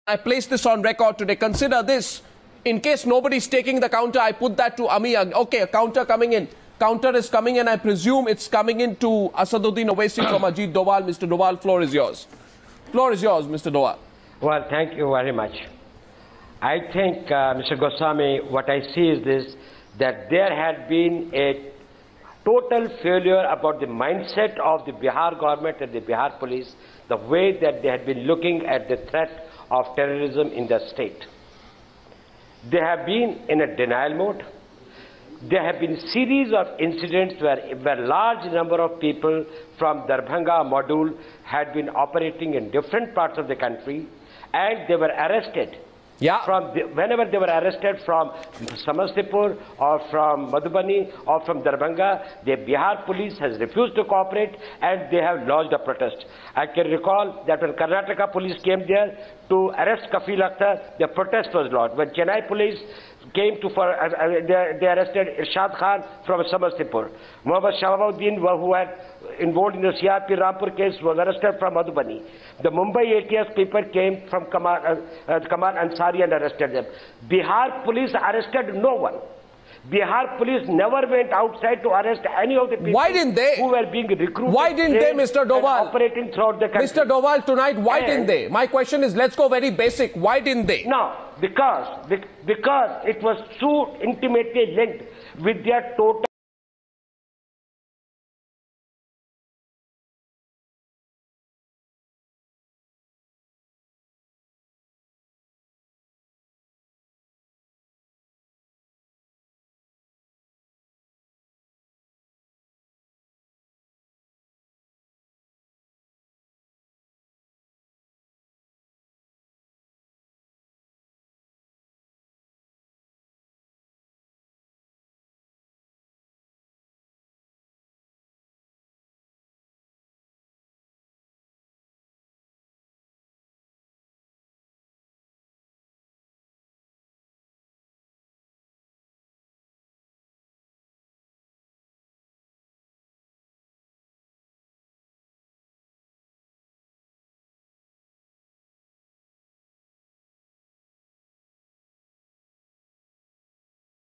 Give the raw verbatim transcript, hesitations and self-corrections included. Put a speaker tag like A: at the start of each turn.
A: I place this on record today. Consider this. In case nobody's taking the counter, I put that to Ami. Okay, a counter coming in. Counter is coming in. I presume it's coming in to Asaduddin Owaisi from Ajit DovaL. Mister DovaL, floor is yours. Floor is yours, Mister DovaL.
B: Well, thank you very much. I think, uh, Mister Goswami, what I see is this, that there had been a total failure about the mindset of the Bihar government and the Bihar police, the way that they had been looking at the threat of terrorism in the state. They have been in a denial mode. There have been series of incidents where a large number of people from Darbhanga module had been operating in different parts of the country, and they were arrested.
A: Yeah.
B: From the, whenever they were arrested from Samastipur or from Madhubani or from Darbhanga, the Bihar police has refused to cooperate and they have lodged a protest. I can recall that when Karnataka police came there to arrest Kafil Akhtar, the protest was lodged. When Chennai police came to for uh, uh, they, they arrested Irshad Khan from Samastipur. Muhammad Shahabuddin, who had involved in the C R P Rampur case, was arrested from Madhubani. The Mumbai A T S people came from Kamal, uh, uh, Kamal Ansari and arrested them. Bihar police arrested no one. Bihar police never went outside to arrest any of the people.
A: Why didn't they?
B: Who were being recruited.
A: Why didn't they, Mister DovaL?
B: Operating throughout the country.
A: Mister DovaL, tonight, why
B: and
A: didn't they? My question is, let's go very basic. Why didn't they?
B: No, because, because it was too intimately linked with their total